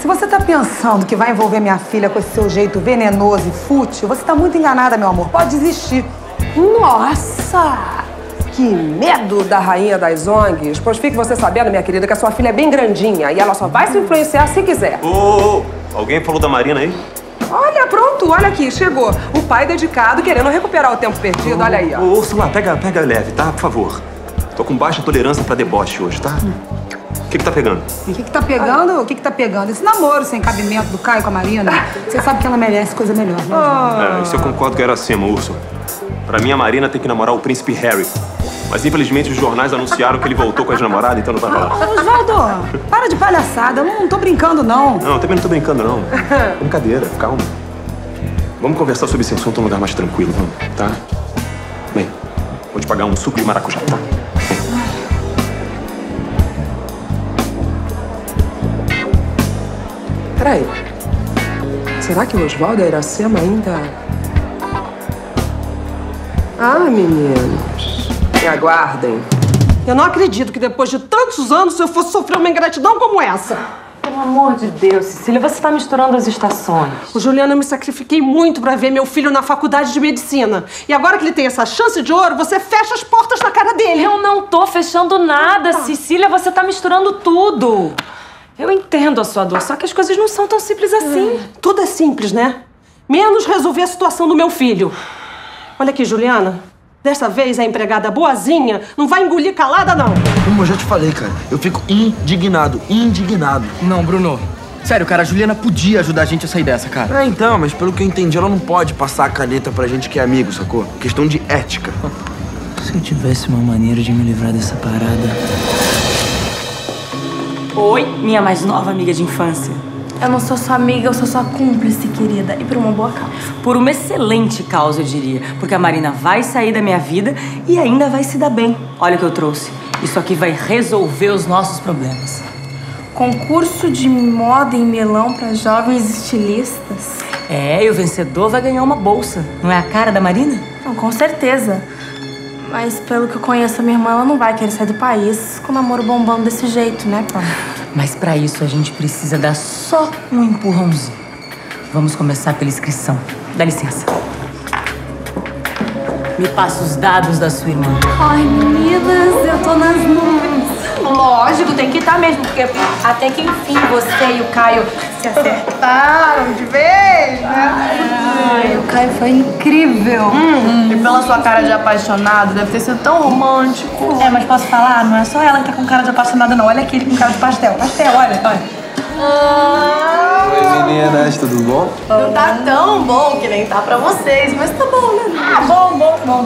Se você tá pensando que vai envolver minha filha com esse seu jeito venenoso e fútil, você tá muito enganada, meu amor. Pode desistir. Nossa! Que medo da rainha das ONGs. Pois fique você sabendo, minha querida, que a sua filha é bem grandinha e ela só vai se influenciar se quiser. Ô, alguém falou da Marina aí? Olha, pronto, olha aqui, chegou. O pai dedicado querendo recuperar o tempo perdido, olha aí, ó. Ô, Úrsula, pega leve, tá? Por favor. Tô com baixa tolerância pra deboche hoje, tá? O que tá pegando? O que tá pegando? O que tá pegando? Esse namoro sem cabimento do Caio com a Marina, você sabe que ela merece coisa melhor, né? Isso eu concordo que era acima, Úrsula. Pra mim, a Marina tem que namorar o príncipe Harry. Mas, infelizmente, os jornais anunciaram que ele voltou com a ex-namorada, então não vai rolar. Osvaldo, para de palhaçada. Eu não tô brincando, não. Não, eu também não tô brincando, não. Brincadeira, calma. Vamos conversar sobre esse assunto num lugar mais tranquilo, vamos, tá? Bem, vou te pagar um suco de maracujá, tá? Peraí. Será que o Osvaldo e a Iracema ainda... Ah, meninos, me aguardem. Eu não acredito que depois de tantos anos eu fosse sofrer uma ingratidão como essa. Pelo amor de Deus, Cecília, você tá misturando as estações. Ô, Juliana, eu me sacrifiquei muito pra ver meu filho na faculdade de medicina. E agora que ele tem essa chance de ouro, você fecha as portas na cara dele. Eu não tô fechando nada, Cecília, você tá misturando tudo. Eu entendo a sua dor, só que as coisas não são tão simples assim. Tudo é simples, né? Menos resolver a situação do meu filho. Olha aqui, Juliana. Dessa vez a empregada boazinha não vai engolir calada, não. Como eu já te falei, cara, eu fico indignado. Não, Bruno. Sério, cara, a Juliana podia ajudar a gente a sair dessa, cara. Então, mas pelo que eu entendi, ela não pode passar a caneta pra gente que é amigo, sacou? Questão de ética. Se eu tivesse uma maneira de me livrar dessa parada... Oi, minha mais nova amiga de infância. Eu não sou sua amiga, eu sou sua cúmplice, querida. E por uma boa causa. Por uma excelente causa, eu diria. Porque a Marina vai sair da minha vida e ainda vai se dar bem. Olha o que eu trouxe. Isso aqui vai resolver os nossos problemas. Concurso de moda em melão para jovens estilistas. É, e o vencedor vai ganhar uma bolsa. Não é a cara da Marina? Não, com certeza. Mas pelo que eu conheço, a minha irmã ela não vai querer sair do país com o namoro bombando desse jeito, né, Pam? Mas pra isso a gente precisa dar só um empurrãozinho. Vamos começar pela inscrição. Dá licença. Me passa os dados da sua irmã. Ai, meninas, eu tô nas nuvens. Lógico, tem que estar mesmo, porque até que enfim você e o Caio se acertaram de vez, né? Ai, o Caio foi incrível. E pela sua cara de apaixonado, deve ter sido tão romântico. É, mas posso falar? Não é só ela que tá com cara de apaixonada, não. Olha aquele com cara de pastel. Pastel, olha. Oi, meninas, tudo bom? Não tá tão bom que nem tá pra vocês, mas tá bom, né? Ah, bom.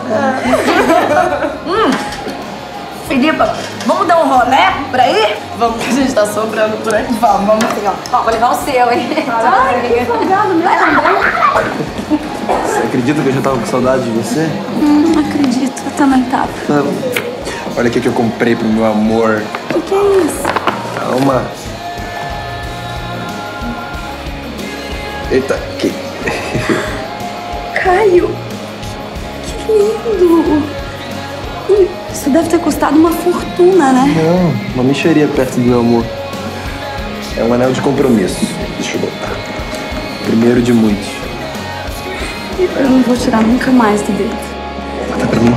Filipa, vamos dar um rolé por aí? Vamos, que a gente tá sobrando por aqui. Vamos sim, ó. Vou levar o seu, hein? Ai, que salgado, meu também. Você acredita que eu já tava com saudade de você? Não acredito, eu também tava. Olha o que eu comprei pro meu amor. O que é isso? Calma. Eita, que... Caio, que lindo. Isso deve ter custado uma fortuna, né? Não, uma mixeria perto do meu amor. É um anel de compromisso. Deixa eu botar. Primeiro de muitos. Eu não vou tirar nunca mais do dedo. Bota pra mim.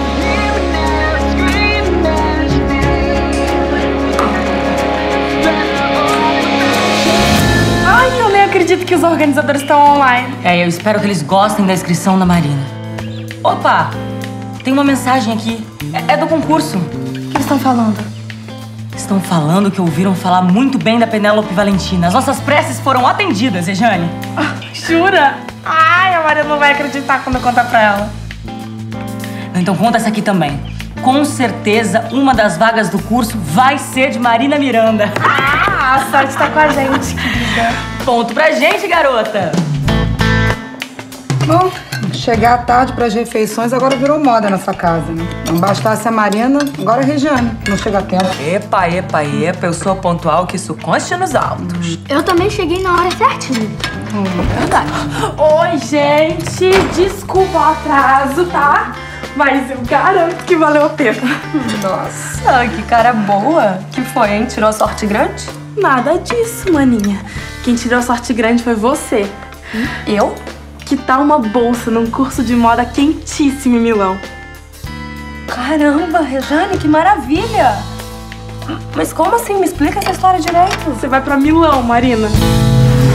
Ai, eu nem acredito que os organizadores estão online. É, eu espero que eles gostem da inscrição da Marina. Opa! Tem uma mensagem aqui. É do concurso. O que eles estão falando? Estão falando que ouviram falar muito bem da Penélope Valentina. As nossas preces foram atendidas, Rejane. Jura? Ai, a Maria não vai acreditar quando eu contar pra ela. Então conta essa aqui também. Com certeza, uma das vagas do curso vai ser de Marina Miranda. Ah, a sorte tá com a gente, querida. Ponto pra gente, garota. Bom, chegar tarde pras refeições agora virou moda nessa casa, né? Não bastasse a Marina, agora a Regiane. Não chega a tempo. Epa, eu sou pontual, que isso conste nos autos. Eu também cheguei na hora certinha. Verdade. Oi, gente. Desculpa o atraso, tá? Mas eu garanto que valeu a pena. Nossa, que cara boa. Que foi, hein? Tirou sorte grande? Nada disso, maninha. Quem tirou a sorte grande foi você. Eu? Que tal uma bolsa num curso de moda quentíssimo em Milão? Caramba, Rejane, que maravilha! Mas como assim? Me explica essa história direito. Você vai pra Milão, Marina.